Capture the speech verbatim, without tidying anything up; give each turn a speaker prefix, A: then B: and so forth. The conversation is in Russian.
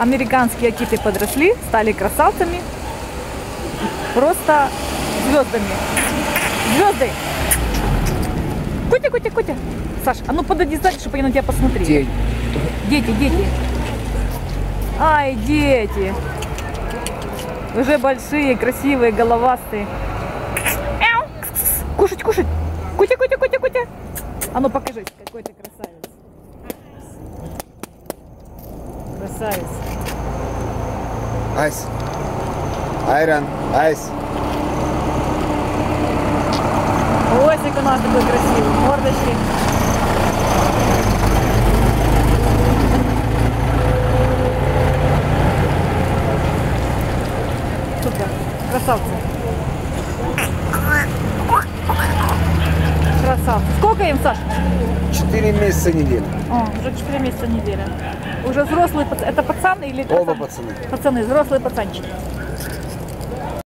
A: американские киты подросли, стали красавцами. Просто звездами. Звезды! Кутя, Кутя, Кутя! Саш, а ну подойди сзади, чтобы они на тебя посмотрели.
B: День.
A: Дети, дети. Ай, дети. Уже большие, красивые, головастые. Мяу. Кушать, кушать. Кутя, Кутя, Кутя, Кутя. А ну покажись, какой ты красавец. Красавец.
B: Айс. Айрон. Айс.
A: Ой, как у нас такой красивый. Мордочки. Супер. Красавцы. Красавцы. Сколько им, Саш?
B: Четыре месяца неделя.
A: О, уже четыре месяца неделя. Уже взрослые пацаны. Это пацаны или
B: Оба пацаны.
A: Пацаны, взрослые пацанчики.